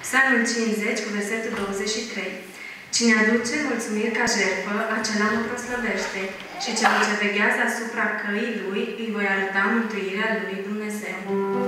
Psalmul 50 cu versetul 23. Cine aduce mulțumiri ca jertfă, acela mă proslăvește, și celul ce veghează asupra căii lui, îi voi arăta mântuirea lui Dumnezeu.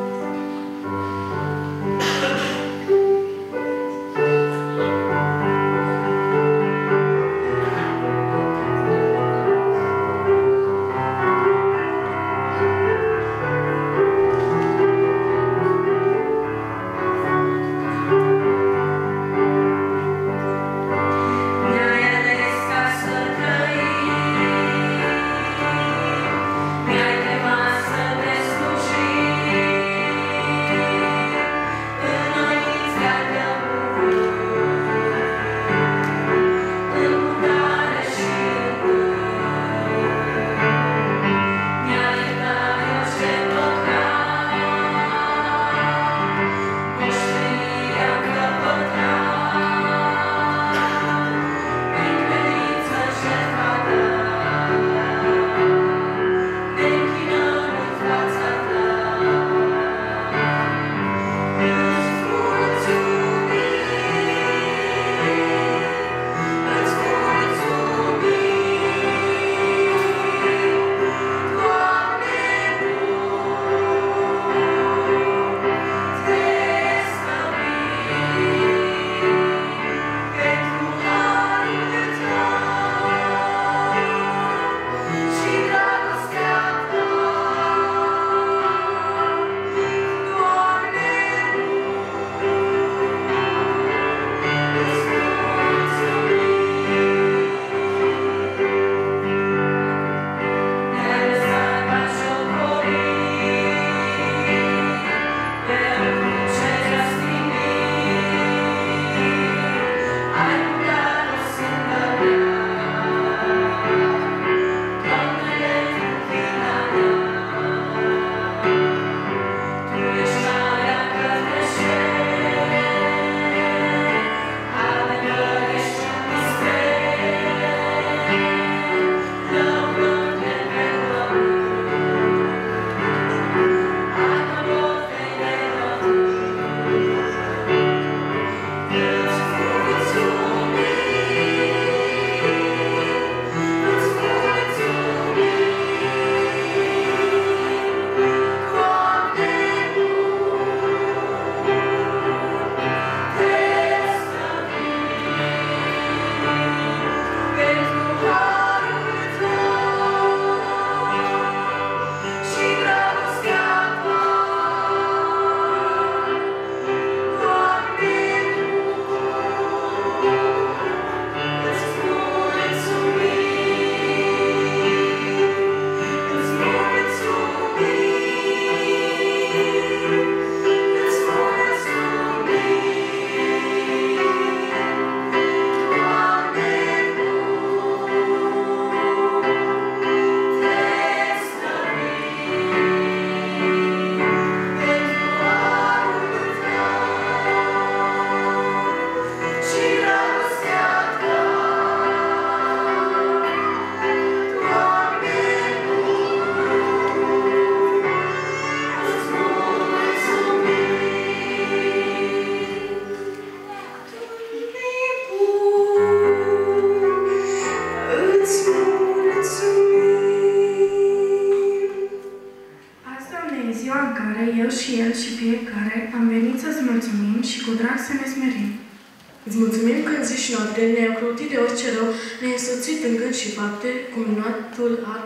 Eu și el și fiecare am venit să-ți mulțumim și cu drag să ne smerim. Îți mulțumim că în zi și noapte ne-ai ocrotit de orice rău, ne-ai însoțit în gând și fapte cu minunatul ar.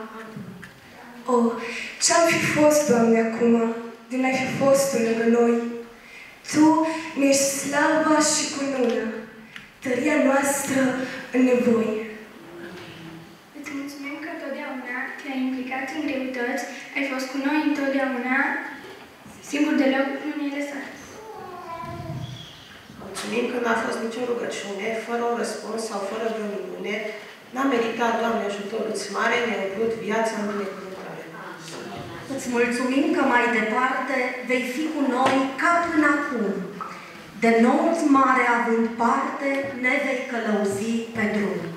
Oh, ce-am fi fost, Doamne, acum, de n-ai fi fost Tu lângă noi. Tu ne-ești slava și cununa, tăria noastră în nevoie. Îți mulțumim că totdeauna te-ai implicat în greutăți, ai fost cu noi întotdeauna, singur deloc nu ne-ai lăsat. Mulțumim că n-a fost nicio rugăciune, fără un răspuns sau fără vreo minune. N-a meritat, Doamne, ajutorul îți mare, ne-a umplut viața în binecuvântare. Îți mulțumim că mai departe vei fi cu noi ca până acum. De nord mare având parte, ne vei călăuzi pe drum.